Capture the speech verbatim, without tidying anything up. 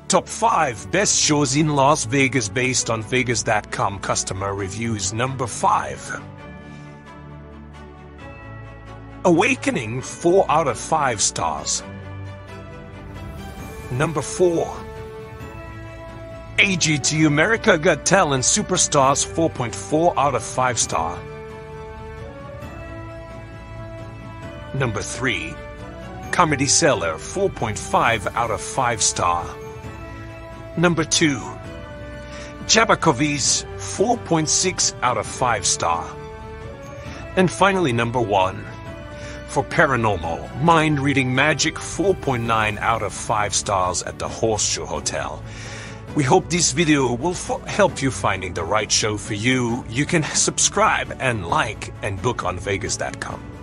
Top five Best Shows in Las Vegas based on Vegas dot com customer reviews. Number five. Awakening, four out of five stars. Number four. A G T America Got Talent Superstars, four point four out of five star. Number three. Comedy Cellar, four point five out of five star. Number two. Jabbercovey's, four point six out of five star. And finally, number one. For Paranormal, Mind-Reading Magic, four point nine out of five stars at the Horseshoe Hotel. We hope this video will help you finding the right show for you. You can subscribe and like and book on Vegas dot com.